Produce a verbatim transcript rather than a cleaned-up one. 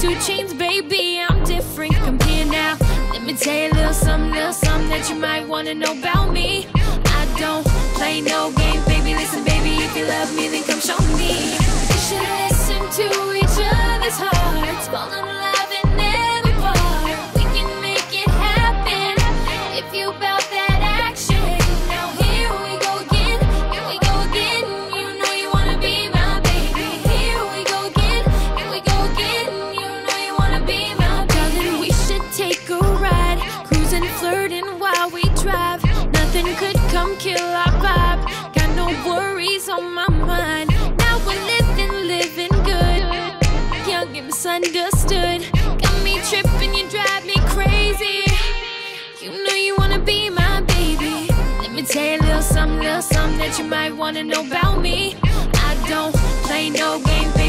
Two chains, baby, I'm different. Come here now, let me tell you a little something, little something that you might wanna know about me. I don't play no games, baby. Listen, baby, if you love me, then come show me. We should listen to each other's hearts, fall in love in every part. We can make it happen if you bout that action. Now here we go again, here we go again. You know you wanna be my baby. Here we go again, here we go again. You know you wanna be my baby. Darling, we should take a ride, cruising, flirting while we drive. Nothing could come kill our vibe. Got no worries on my mind. Now we're living, living good, young and misunderstood. Got me tripping, you drive me crazy. You know you wanna be my baby. Let me tell you a little something, little something that you might wanna know about me. I don't play no games, baby.